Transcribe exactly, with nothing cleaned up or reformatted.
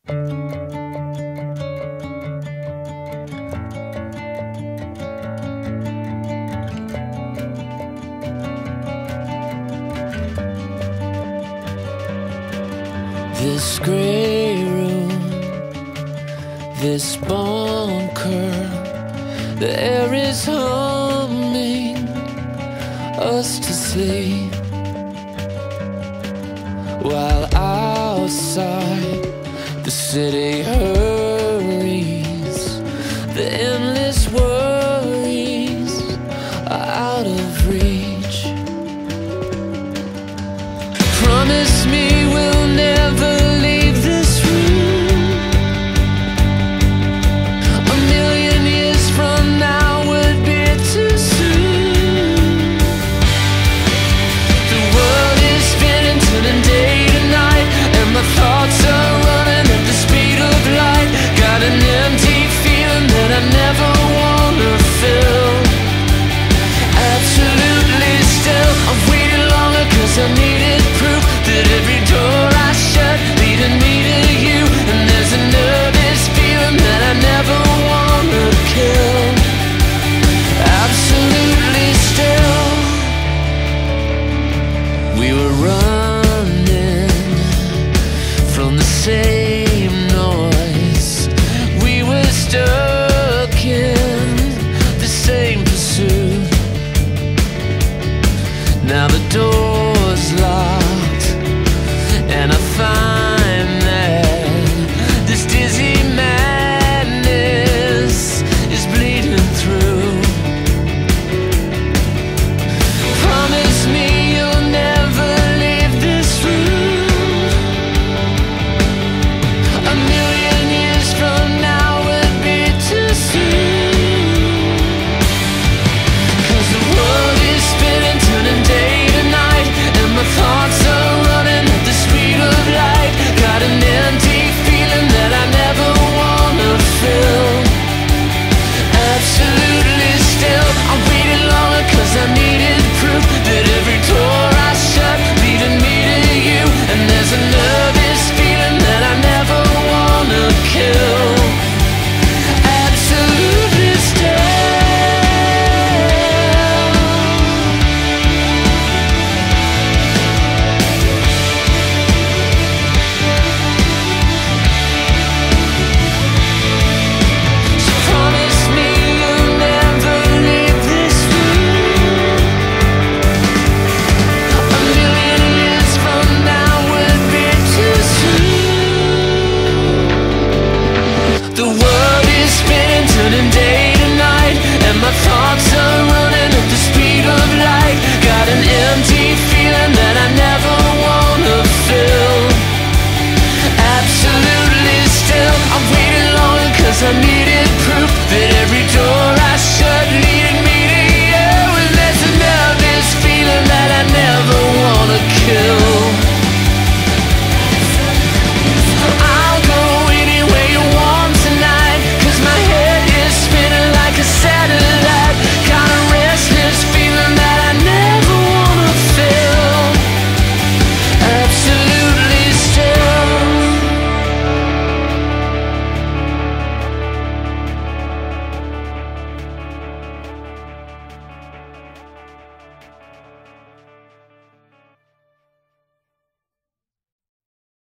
This grey room, this bunker, the air is humming us to sleep, while outside the city hurries. The endless worries are out of reach. Promise me we'll never leave this room. A million years from now would be too soon. The world is spinning, turning day to night, and my thoughts are running at the speed of light. Got an empty feeling that I never wanna fill. Absolutely still, I've waited longer cause I needed proof that every door I shut leading me to you. And there's a nervous feeling that I never wanna kill. Absolutely still. We were running from the same noise. We were stuck in the same pursuit. Now the door